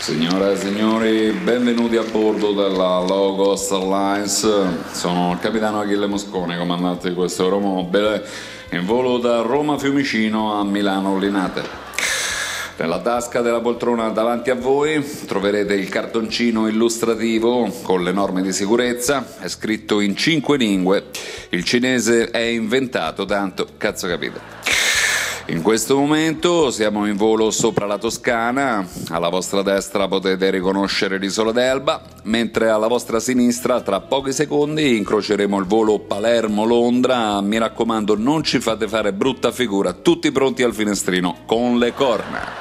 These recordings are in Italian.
Signore e signori, benvenuti a bordo della Low Cost Airlines. Sono il capitano Achille Mosconi, comandante di questo aeromobile, in volo da Roma Fiumicino a Milano Linate. Nella tasca della poltrona davanti a voi troverete il cartoncino illustrativo con le norme di sicurezza, è scritto in 5 lingue, il cinese è inventato, tanto cazzo capite. In questo momento siamo in volo sopra la Toscana, alla vostra destra potete riconoscere l'isola d'Elba, mentre alla vostra sinistra tra pochi secondi incroceremo il volo Palermo-Londra. Mi raccomando, non ci fate fare brutta figura, tutti pronti al finestrino con le corna.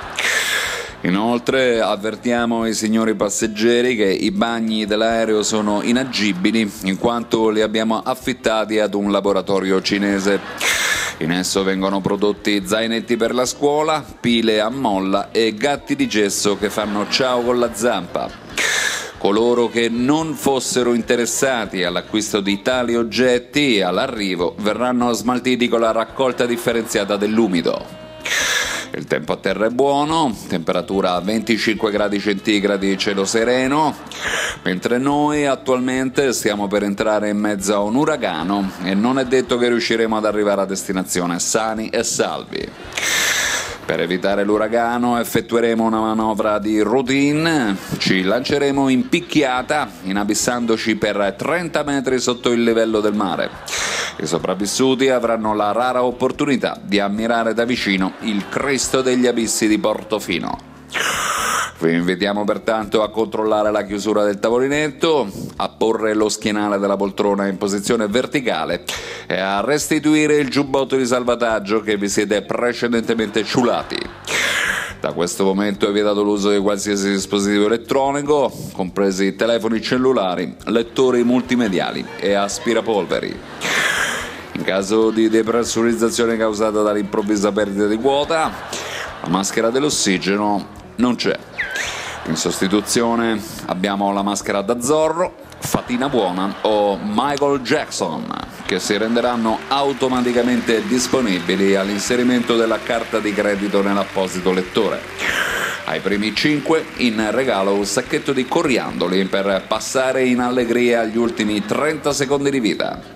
Inoltre avvertiamo i signori passeggeri che i bagni dell'aereo sono inagibili in quanto li abbiamo affittati ad un laboratorio cinese. In esso vengono prodotti zainetti per la scuola, pile a molla e gatti di gesso che fanno ciao con la zampa. Coloro che non fossero interessati all'acquisto di tali oggetti all'arrivo verranno smaltiti con la raccolta differenziata dell'umido. Il tempo a terra è buono, temperatura 25 gradi centigradi, cielo sereno, mentre noi attualmente stiamo per entrare in mezzo a un uragano e non è detto che riusciremo ad arrivare a destinazione sani e salvi. Per evitare l'uragano effettueremo una manovra di routine, ci lanceremo in picchiata inabissandoci per 30 metri sotto il livello del mare. I sopravvissuti avranno la rara opportunità di ammirare da vicino il Cristo degli Abissi di Portofino. Vi invitiamo pertanto a controllare la chiusura del tavolinetto, a porre lo schienale della poltrona in posizione verticale e a restituire il giubbotto di salvataggio che vi siete precedentemente ciulati. Da questo momento è vietato l'uso di qualsiasi dispositivo elettronico, compresi telefoni cellulari, lettori multimediali e aspirapolveri. In caso di depressurizzazione causata dall'improvvisa perdita di quota, la maschera dell'ossigeno non c'è. In sostituzione abbiamo la maschera da Zorro, Fatina Buona o Michael Jackson, che si renderanno automaticamente disponibili all'inserimento della carta di credito nell'apposito lettore. Ai primi 5 in regalo un sacchetto di coriandoli per passare in allegria gli ultimi 30 secondi di vita.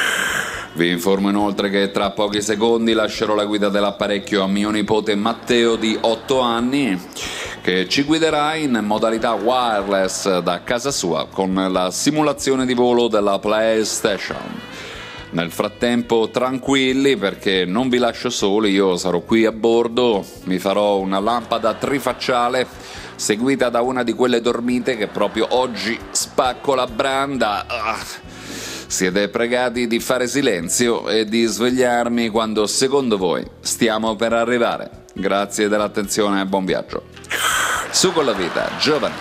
Vi informo inoltre che tra pochi secondi lascerò la guida dell'apparecchio a mio nipote Matteo di 8 anni, che ci guiderà in modalità wireless da casa sua con la simulazione di volo della PlayStation. Nel frattempo tranquilli, perché non vi lascio soli, io sarò qui a bordo, mi farò una lampada trifacciale seguita da una di quelle dormite che proprio oggi spacco la branda. Siete pregati di fare silenzio e di svegliarmi quando secondo voi stiamo per arrivare. Grazie dell'attenzione e buon viaggio. Su con la vita, giovani.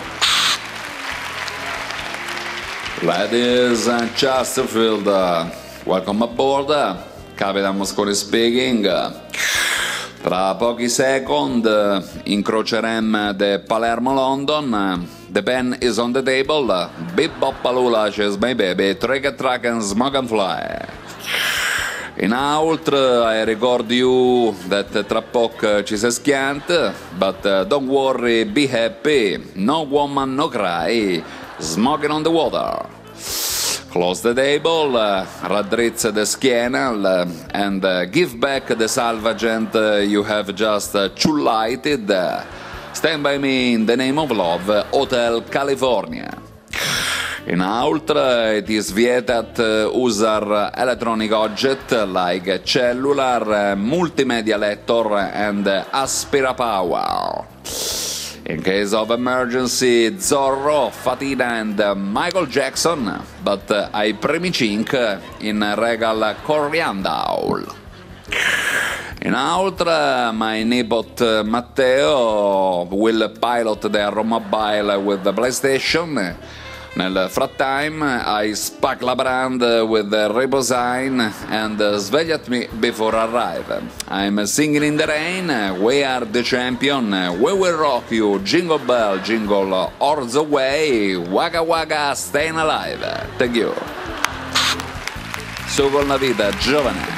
Ladies and Chesterfield, welcome aboard. Capitan Mosconi speaking. Tra pochi second incroceremo the Palermo-London. The pen is on the table. Bip bop palula, she's my baby. Track a track and smoke and fly. In out, I record you that tra poco ci si schiant, but don't worry, be happy. No woman, no cry. Smoking on the water. Close the table, raddrizza the schiena, and give back the salvagent you have just lighted. Stand by me in the name of love, Hotel California. In out, it is vietat usar electronic object like cellular, multimedia lector and aspira power. In case of emergency, Zorro, Fatina and Michael Jackson, but ai primi 5 in regal coriandoli. In out, my neighbor Matteo will pilot the aeromobile with the PlayStation. Nel frattempo, I spack la brand with the Reposign and svegliat me before arrive. I'm singing in the rain, we are the champion, we will rock you, jingle bell, jingle all the way, waka waka, staying alive. Thank you. Su con la vita, giovane.